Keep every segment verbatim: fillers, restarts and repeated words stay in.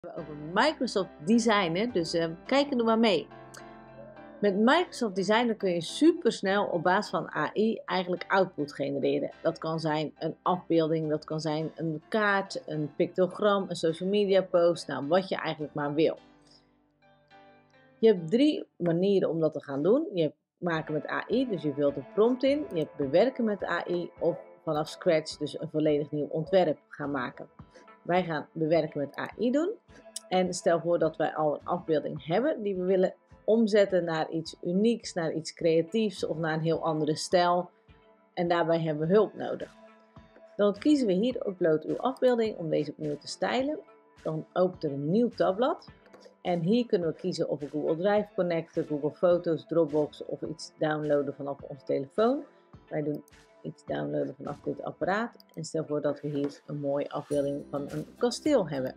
Over Microsoft Designer, dus uh, kijk er maar mee. Met Microsoft Designer kun je super snel op basis van A I eigenlijk output genereren. Dat kan zijn een afbeelding, dat kan zijn een kaart, een pictogram, een social media post, nou wat je eigenlijk maar wil. Je hebt drie manieren om dat te gaan doen. Je hebt maken met A I, dus je vult een prompt in. Je hebt bewerken met A I of vanaf scratch, dus een volledig nieuw ontwerp gaan maken. Wij gaan bewerken met A I doen. En stel voor dat wij al een afbeelding hebben die we willen omzetten naar iets unieks, naar iets creatiefs of naar een heel andere stijl. En daarbij hebben we hulp nodig. Dan kiezen we hier upload uw afbeelding om deze opnieuw te stylen. Dan opent er een nieuw tabblad. En hier kunnen we kiezen of we Google Drive connecten, Google Foto's, Dropbox of iets downloaden vanaf onze telefoon. Wij doen iets downloaden vanaf dit apparaat. En stel voor dat we hier een mooie afbeelding van een kasteel hebben.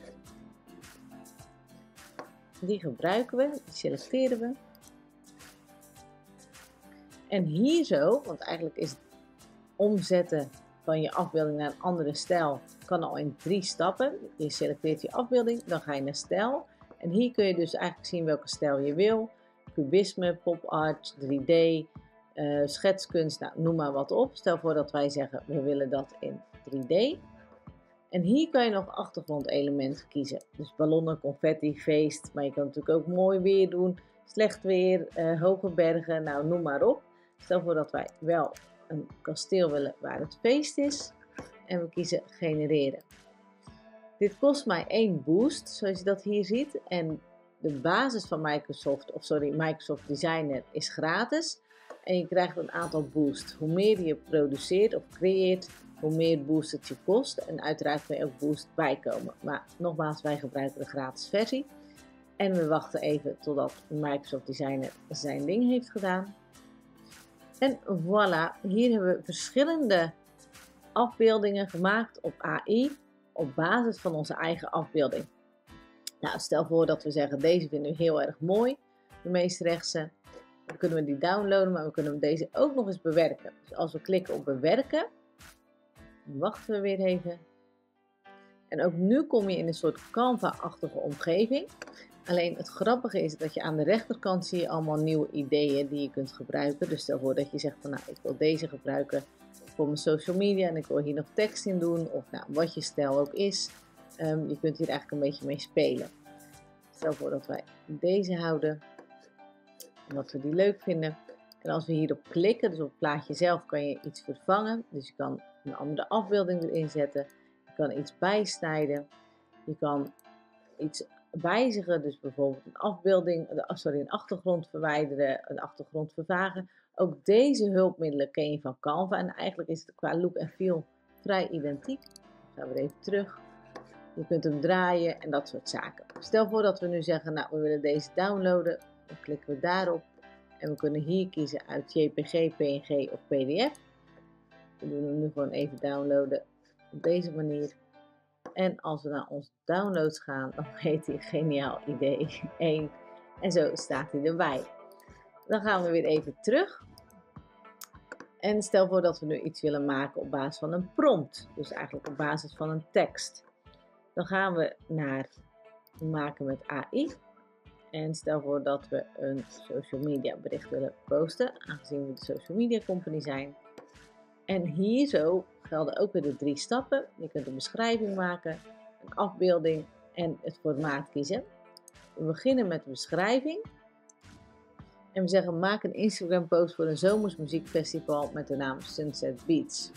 Die gebruiken we, die selecteren we. En hier zo, want eigenlijk is het omzetten van je afbeelding naar een andere stijl, kan al in drie stappen. Je selecteert je afbeelding, dan ga je naar stijl. En hier kun je dus eigenlijk zien welke stijl je wil. Cubisme, pop art, drie D, uh, schetskunst, nou, noem maar wat op. Stel voor dat wij zeggen, we willen dat in drie D. En hier kan je nog achtergrondelementen kiezen. Dus ballonnen, confetti, feest. Maar je kan natuurlijk ook mooi weer doen. Slecht weer, uh, hoge bergen, nou noem maar op. Stel voor dat wij wel een kasteel willen waar het feest is. En we kiezen genereren. Dit kost mij één boost, zoals je dat hier ziet. En de basis van Microsoft, of sorry, Microsoft Designer is gratis. En je krijgt een aantal boosts. Hoe meer je produceert of creëert, hoe meer boost het je kost. En uiteraard kan je ook boost bijkomen. Maar nogmaals, wij gebruiken de gratis versie. En we wachten even totdat Microsoft Designer zijn ding heeft gedaan. En voilà, hier hebben we verschillende afbeeldingen gemaakt op A I op basis van onze eigen afbeelding. Nou, stel voor dat we zeggen, deze vinden we heel erg mooi, de meest rechtse. Dan kunnen we die downloaden, maar we kunnen deze ook nog eens bewerken. Dus als we klikken op bewerken, dan wachten we weer even. En ook nu kom je in een soort Canva-achtige omgeving. Alleen het grappige is dat je aan de rechterkant zie je allemaal nieuwe ideeën die je kunt gebruiken. Dus stel voor dat je zegt van nou, ik wil deze gebruiken voor mijn social media en ik wil hier nog tekst in doen. Of nou, wat je stijl ook is. Um, je kunt hier eigenlijk een beetje mee spelen. Stel voor dat wij deze houden. Omdat we die leuk vinden. En als we hierop klikken, dus op het plaatje zelf, kan je iets vervangen. Dus je kan een andere afbeelding erin zetten. Je kan iets bijsnijden. Je kan iets wijzigen. Dus bijvoorbeeld een afbeelding, sorry, een achtergrond verwijderen, een achtergrond vervagen. Ook deze hulpmiddelen ken je van Canva. En eigenlijk is het qua look en feel vrij identiek. Dan gaan we even terug. Je kunt hem draaien en dat soort zaken. Stel voor dat we nu zeggen, nou we willen deze downloaden. Dan klikken we daarop. En we kunnen hier kiezen uit J P G, P N G of P D F. We doen hem nu gewoon even downloaden op deze manier. En als we naar onze downloads gaan, dan heet hij Geniaal Idee één. En zo staat hij erbij. Dan gaan we weer even terug. En stel voor dat we nu iets willen maken op basis van een prompt. Dus eigenlijk op basis van een tekst. Dan gaan we naar maken met A I. En stel voor dat we een social media bericht willen posten, aangezien we de social media company zijn. En hier zo gelden ook weer de drie stappen. Je kunt een beschrijving maken, een afbeelding en het formaat kiezen. We beginnen met de beschrijving. En we zeggen maak een Instagram post voor een zomers muziekfestival met de naam Sunset Beach.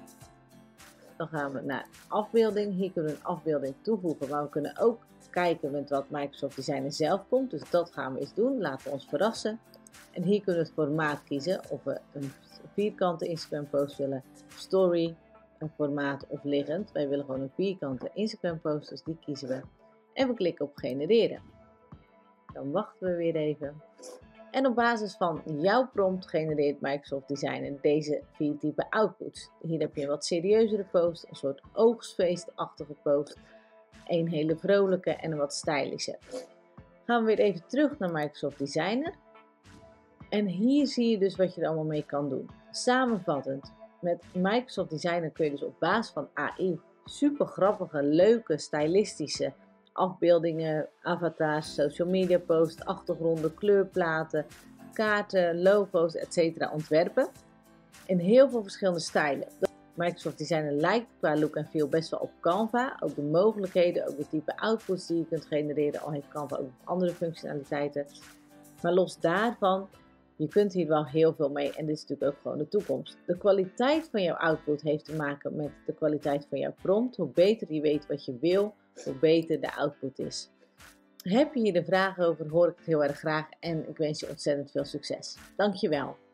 Dan gaan we naar afbeelding. Hier kunnen we een afbeelding toevoegen, maar we kunnen ook kijken met wat Microsoft Designer zelf komt. Dus dat gaan we eens doen. Laten we ons verrassen. En hier kunnen we het formaat kiezen. Of we een vierkante Instagram post willen, story, een formaat of liggend. Wij willen gewoon een vierkante Instagram post, dus die kiezen we. En we klikken op genereren. Dan wachten we weer even. En op basis van jouw prompt genereert Microsoft Designer deze vier typen outputs. Hier heb je een wat serieuzere post, een soort oogstfeestachtige post, een hele vrolijke en een wat stylische. Gaan we weer even terug naar Microsoft Designer. En hier zie je dus wat je er allemaal mee kan doen. Samenvattend, met Microsoft Designer kun je dus op basis van A I super grappige, leuke, stylistische afbeeldingen, avatars, social media posts, achtergronden, kleurplaten, kaarten, logo's, et cetera ontwerpen. In heel veel verschillende stijlen. Microsoft Designer lijkt qua look en feel best wel op Canva. Ook de mogelijkheden, ook de type outputs die je kunt genereren, al heeft Canva ook andere functionaliteiten. Maar los daarvan, je kunt hier wel heel veel mee en dit is natuurlijk ook gewoon de toekomst. De kwaliteit van jouw output heeft te maken met de kwaliteit van jouw prompt. Hoe beter je weet wat je wil, hoe beter de output is. Heb je hier een vraag over, hoor ik het heel erg graag en ik wens je ontzettend veel succes. Dankjewel.